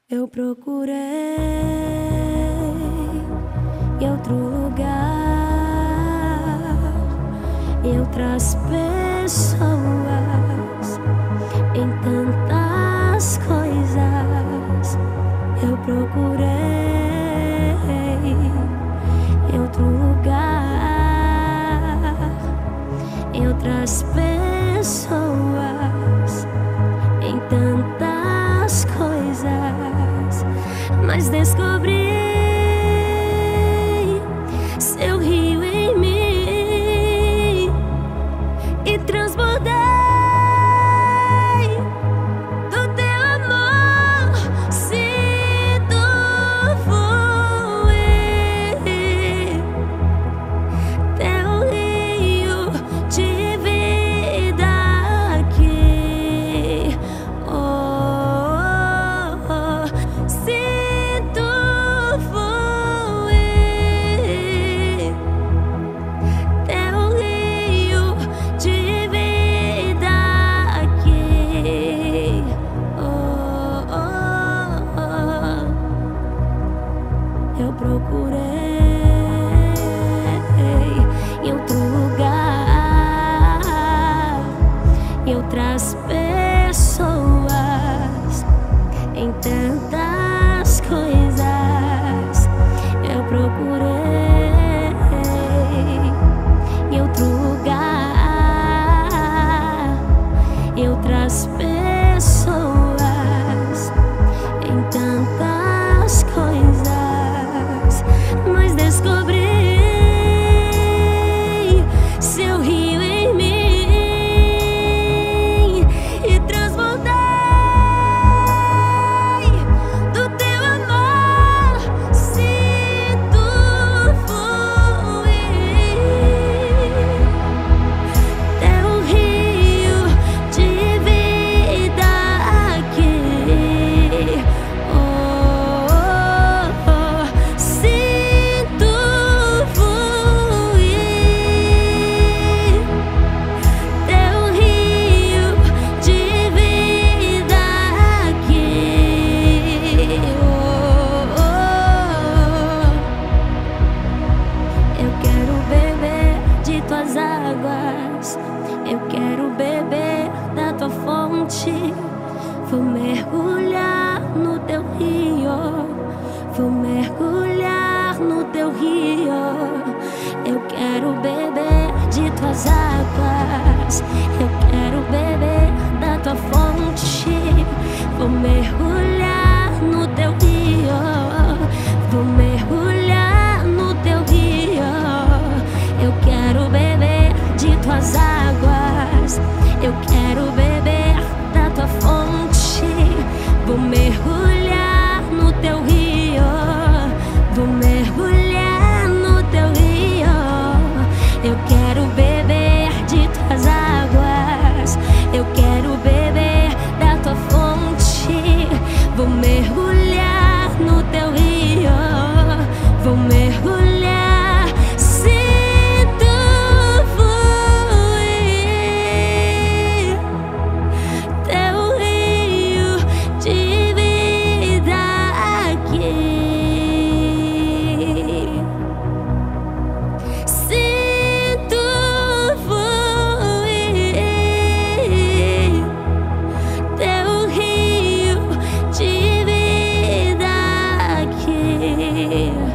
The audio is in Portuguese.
Eu procurei em outro lugar, em outras pessoas, em tantas coisas. Eu procurei em outro lugar, em outras pessoas, em tantas coisas, mas descobri seu rio em mim e transbordei do teu amor. Sinto fluir teu rio de vida aqui. Oh, oh, oh. Sinto fluir teu rio de vida aqui. Oh, oh, oh. Eu procurei em outro lugar, em outras pessoas, em tantas coisas. Eu procurei em outro lugar, em outras pessoas, em tantas coisas, mas descobri seu rio em mim e transbordei do teu amor. Sinto fluir teu rio de vida aqui. Oh, oh, oh. Sinto fluir teu rio de vida aqui. Oh, oh, oh. Eu quero beber de tuas águas, eu quero beber da tua fonte. Vou mergulhar no teu rio, vou mergulhar no teu rio. Eu quero beber de tuas águas, eu quero beber da tua fonte. Vou mergulhar no teu rio, vou mergulhar no teu rio. Eu quero beber de tuas águas, eu quero beber da tua fonte. Vou mergulhar no teu rio, vou mergulhar no teu rio. Eu quero beber de tuas águas, eu quero beber da tua fonte. Vou mergulhar no teu rio, vou mergulhar. Sinto fluir teu rio de vida aqui. Sinto fluir teu rio de vida aqui.